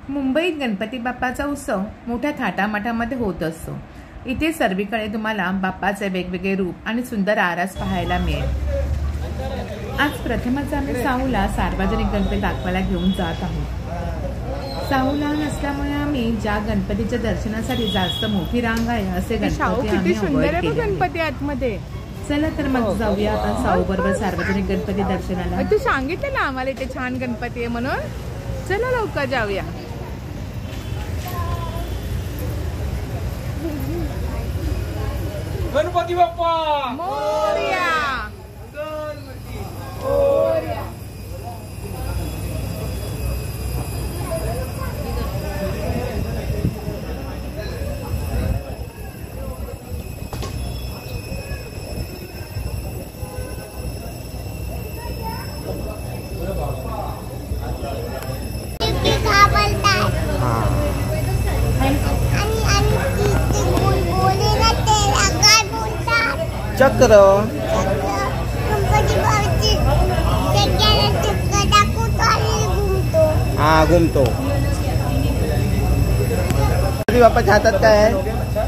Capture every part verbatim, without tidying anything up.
मुंबईत गणपती बाप्पाचा उत्सव मोठ्या थाटामाटामध्ये होत असतो। इथे सर्वीकडे तुम्हाला बाप्पाचे वेगवेगळे रूप आणि सुंदर आरास पाहायला मिळेल। आज प्रथमच आम्ही साऊला सार्वजनिक गणपती दाखवायला घेऊन जात आहोत। साऊ लहान असल्यामुळे आम्ही ज्या गणपतीच्या दर्शनासाठी जास्त मोठी रांग आहे असे गणपती आम्ही अवॉइड केले। गणपती आतमध्ये चला तर मग जाऊया आपण साऊ बरोबर सार्वजनिक गणपती दर्शनाला। तू सांगितलं ना आम्हाला इथे छान गणपती आहे म्हणून, चला लवकर जाऊया। गणपती बाप्पा मोरया मोरया। चक्र हा घुमतो। गणपती बाप्पाच्या हातात काय आहे?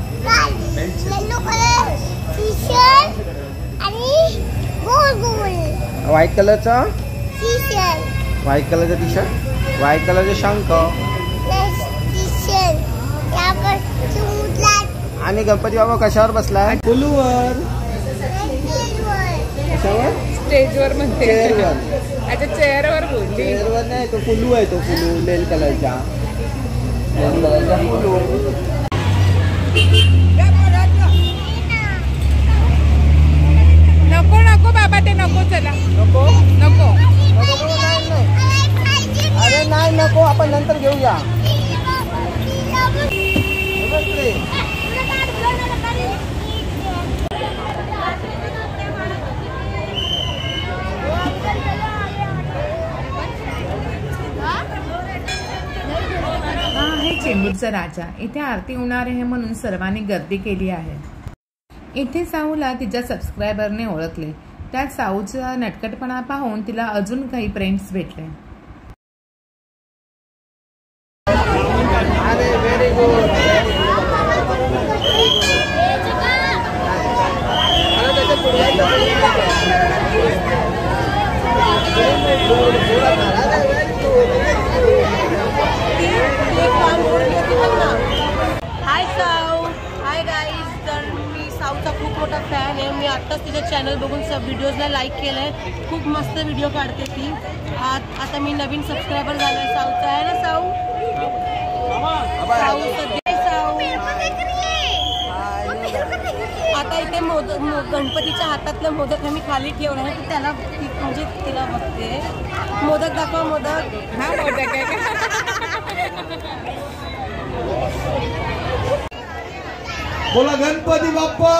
व्हाईट कलरचा व्हाईट कलरचा टी शर्ट, व्हाईट कलरचा शंख आणि गणपती बाप्पा कशावर बसलाय? फुलूवर। स्टेजवर म्हणते, अच्छा चेअरवर बोलली। चेअरवर नाही, तो फुलू आहे, तो फुलू लेल कलरचा लेल कलरचा फुलू। नको नको बाबा ते नको, चला नको नको अरे नाही नको, आपण नंतर घेऊया। चेंबूरचा राजा इथे आरती होणार आहे म्हणून सर्वांनी गर्दी केली आहे। इथे साऊला तिच्या सबस्क्रायबरने ओळखले, त्यात साऊचा नटखटपणा पाहून तिला अजून काही फ्रेंड्स भेटले। अरे व्हेरी गुड। हाय साऊ, हाय गाईज। तर मी साऊचा खूप मोठा फॅन आहे। मी आत्ताच तिचं चॅनल बघून सब व्हिडिओजला लाईक केलंय। खूप मस्त व्हिडिओ काढते ती। आता मी नवीन सबस्क्रायबर झालोय साऊचा, आहे ना साऊ? साऊ सध्या साऊ आता इथे मोदक गणपतीच्या हातातलं मोदक आम्ही खाली ठेवलं आहे, त्याला म्हणजे तिला बघते। मोदक दाखवा, मोदक। हा मोदक आहे बोला गणपती बाप्पा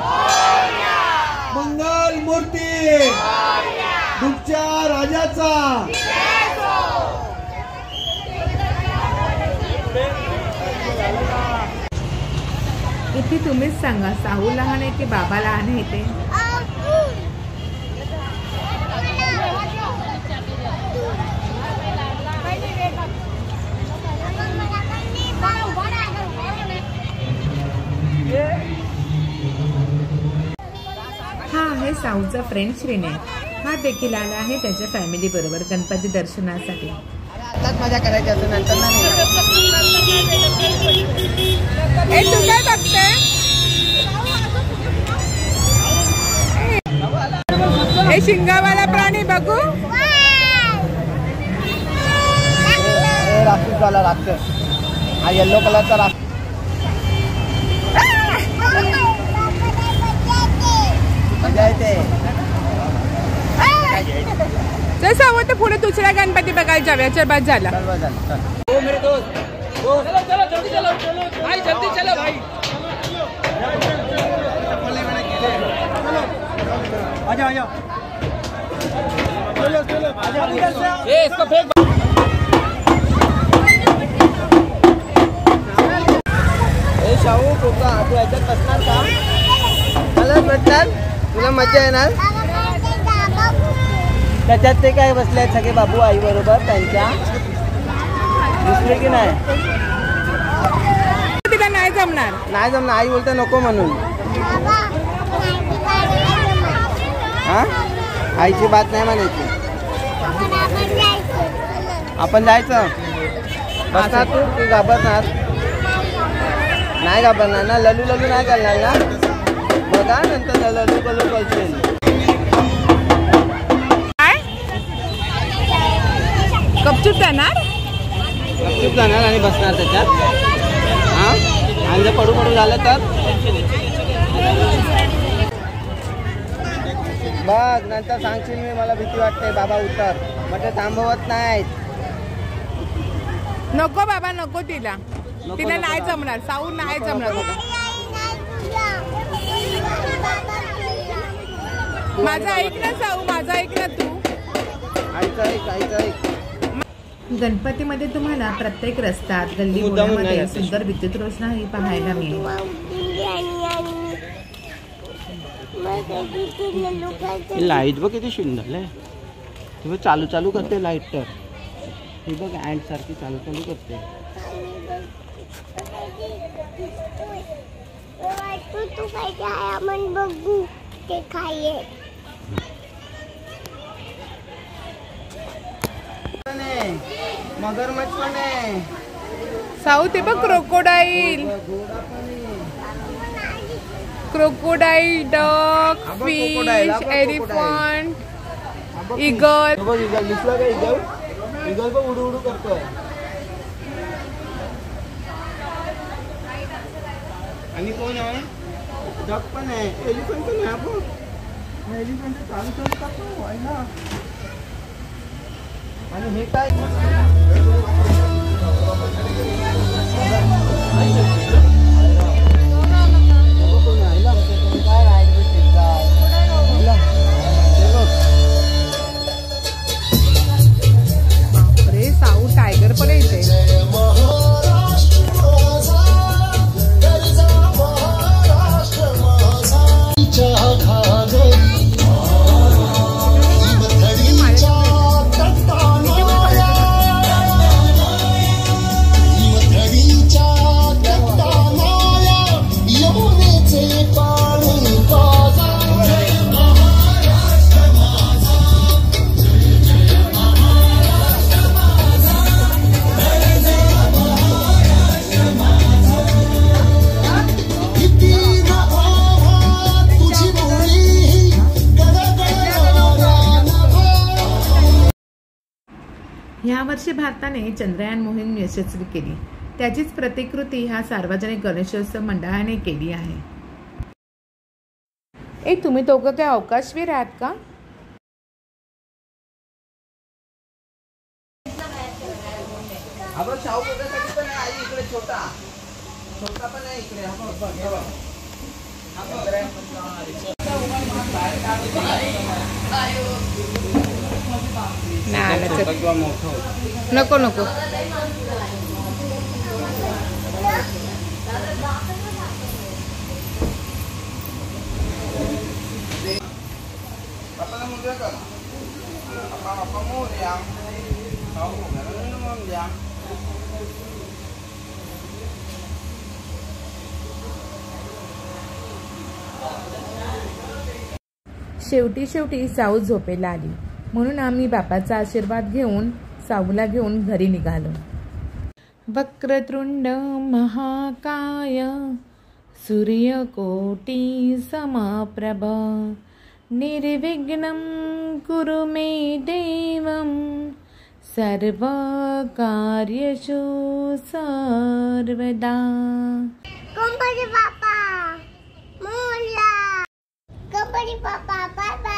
मंगल मूर्ती दुःखच्या राजाचा। इथे तुम्हीच सांगा, साऊ लहान आहे की बाबा लहान आहे ते? हा आहे साऊचा फ्रेंड श्रीने, हा देखील आला आहे त्याच्या फॅमिली बरोबर गणपती दर्शनासाठी। आताच मजा करायची असं नंतर नाही। तू काय बघते? हे शिंगावाला प्राणी बघू। राक्षस वाला राक्षस, हा येलो कलरचा राक्षस। मजा येते। चल साऊ, तर पुढे दुसऱ्या गणपती बघायला जाऊया। चल बस झाला। ओ मेरे दोस्त, चलो चलो जल्दी चलो भाई, जल्दी चलो भाई। आजा आजा, चलो चलो ये इसको फेंक। ए शाहू, तू याच्यात बसणार का? मला भेटणार, तुला मजा येणार। त्याच्यात ते काय बसले सगळे बाबू आई बरोबर त्यांच्या। दिसले की नाही? तिला नाही जमणार. नाही जमणार. आई बोलते नको म्हणून. हा आईची बात नाही म्हणायची. आपण जायचं. बसणार तू तू घाबरणार नाही? घाबरणार ना? ललू ललू नाही करणार ना? बघा नंतर ललू ललू करशील. काय गपचूप जाणार? गपचूप जाणार आणि बसणार त्याच्यात. हा आणि जर पडू पडू झालं तर बघ नंतर सांगशील मी मला भीती वाटते बाबा उतर. मग ते थांबवत नाहीत. नको बाबा नको तिला. नको, तिला नको नाही बाबा. जमणार. साऊ नाही नको, जमणार. नको. माझं ऐक ना साऊ. माझं ऐक ना तू. आईचं ऐक आईचं ऐक. गणपतीमध्ये तुम्हाला प्रत्येक रस्त्यात गल्ली मुद्दाम नाही बोळ्यामध्ये जाते. सुंदर विद्युत रोषणाई पाहायला मिळेल. लाईट बघ किती सुंदर आहे. ती बघ चालू चालू करते लाईट. तर ही बघ अँड सारखी चालू चालू करते. तू काय काय आपण बघू ते खाये. मगरमच्छ पण आहे. साऊ ते बघ क्रोकोडाईल. क्रोकोडाईल, डक, हा बघ, crocodile, हा फिश, बघ, एलिफंट, हा बघ, इगल. हा बघ, इगल दिसला का? इगल इगल बघ उडू उडू करतोय. आणि कोण आहे? डक पण आहे. एलिफंट पण आहे. हा बघ हा एलिफंट चालू चालू करतो आहे ना. आणि हे काय? अरे साऊ टायगर पण येते. यावर्षी भारताने चंद्रयान मोहीम यशस्वी केली. त्याचीच प्रतिकृती ह्या सार्वजनिक गणेशोत्सव मंडळाने केली आहे. ए तुम्ही दोघं काय अवकाशवीर आहात का? आपण शाहू बघायसाठी पण आहे. आई इकडे छोटा छोटा पण आहे इकडे. हा बघ बघ हे बघ. हा बघ मोठं. नको नको. Apa kamu dia kan? Apa apa kamu dia? Kamu kan minum dia. शेवटी शेवटी साऊ झोपेला आली. म्हणून आम्ही बापाचा आशीर्वाद घेऊन साऊला घेऊन घरी निघालो. वक्रतुंड महाकाय सूर्यकोटी समप्रभ निर्विघ्नं कुरु मे देवं सर्वकार्येषु सर्वदा. गणपती बाप्पा मोरया. Ganpati Bappa bye bye.